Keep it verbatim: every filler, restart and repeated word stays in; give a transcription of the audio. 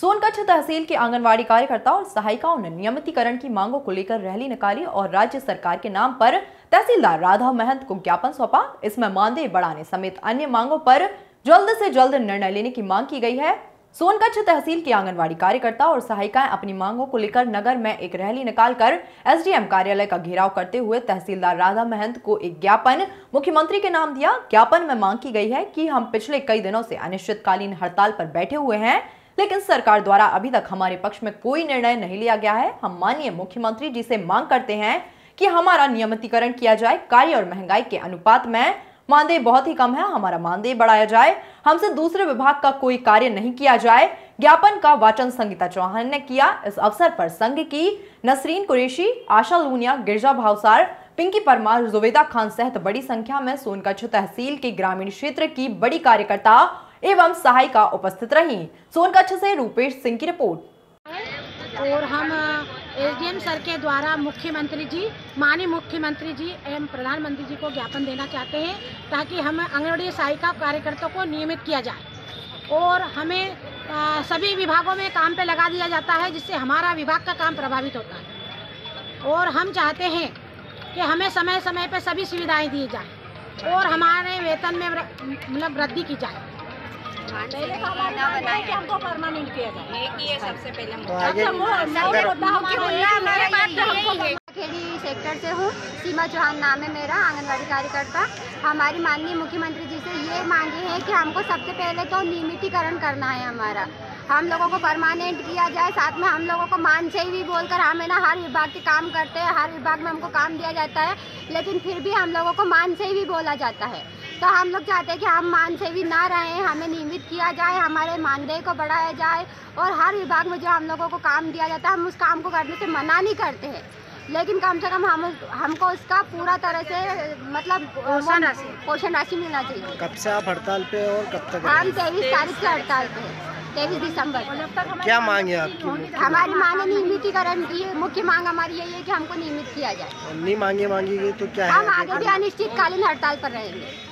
सोनकच्छ तहसील के आंगनवाड़ी कार्यकर्ता और सहायिकाओं ने नियमितीकरण की मांगों को लेकर रैली निकाली और राज्य सरकार के नाम पर तहसीलदार राधा महंत को ज्ञापन सौंपा। इसमें मानदेय बढ़ाने समेत अन्य मांगों पर जल्द से जल्द निर्णय लेने की मांग की गई है। सोनकच्छ तहसील के आंगनवाड़ी कार्यकर्ता और सहायिकाएं अपनी मांगों को लेकर नगर में एक रैली निकालकर एसडीएम कार्यालय का घेराव करते हुए तहसीलदार राधा महंत को एक ज्ञापन मुख्यमंत्री के नाम दिया। ज्ञापन में मांग की गई है कि हम पिछले कई दिनों से अनिश्चितकालीन हड़ताल पर बैठे हुए हैं, लेकिन सरकार द्वारा अभी तक हमारे पक्ष में कोई निर्णय नहीं लिया गया है। हम माननीय मुख्यमंत्री जी से मांग करते हैं कि हमारा नियमितीकरण किया जाए। कार्य और महंगाई के अनुपात में मानदेय बहुत ही कम है, हमारा मानदेय बढ़ाया जाए। हमसे दूसरे विभाग का कोई कार्य नहीं किया जाए। ज्ञापन का वाचन संगीता चौहान ने किया। इस अवसर पर संघ की नसरीन कुरैशी, आशा लूनिया, गिरजा भावसार, पिंकी परमार, जुबैदा खान सहित बड़ी संख्या में सोनकच्छ तहसील के ग्रामीण क्षेत्र की बड़ी कार्यकर्ता एवं सहायिका उपस्थित रही। सोनकच्छ से रूपेश सिंह की रिपोर्ट। और हम एसडीएम सर के द्वारा मुख्यमंत्री जी, माननीय मुख्यमंत्री जी एवं प्रधानमंत्री जी को ज्ञापन देना चाहते हैं ताकि हम आंगनवाड़ी सहायिका कार्यकर्ताओं को नियमित किया जाए और हमें आ, सभी विभागों में काम पे लगा दिया जाता है, जिससे हमारा विभाग का काम प्रभावित होता है। और हम चाहते हैं कि हमें समय समय पर सभी सुविधाएं दी जाए और हमारे वेतन में मतलब वृद्धि की जाए। पहले तो हमारा कि हमको परमानेंट किया जाए, एक ही है सबसे पहले खेड़ी सेक्टर से हूँ। सीमा चौहान नाम है मेरा, आंगनवाड़ी कार्यकर्ता। हमारी माननीय मुख्यमंत्री जी से ये मांगे हैं कि हमको सबसे पहले तो नियमितीकरण करना है, हमारा हम लोगों को परमानेंट किया जाए। साथ में हम लोगों को मानदेय भी बोलकर हम है ना हर विभाग के काम करते हैं, हर विभाग में हमको काम दिया जाता है, लेकिन फिर भी हम लोगों को मानदेय भी बोला जाता है। तो हम लोग चाहते हैं कि हम मानदेय ना रहें, हमें नियमित किया जाए, हमारे मानदेय को बढ़ाया जाए और हर विभाग में जो हम लोगों को काम दिया जाता है हम उस काम को करने से मना नहीं करते हैं, लेकिन कम से कम हम हमको उसका पूरा तरह से मतलब पोषण राशि पोषण राशि मिलना चाहिए। कब से आप हड़ताल पे और कब तक? हम तेईस तारीख से हड़ताल पे, तेईस दिसंबर। क्या मांग है आपकी? हमारी मांग है नियमितीकरण की। मुख्य मांग हमारी यही है कि हमको नियमित किया जाए। नहीं मांगे मांगेगी तो क्या है? हम आगे भी अनिश्चितकालीन हड़ताल पर रहेंगे।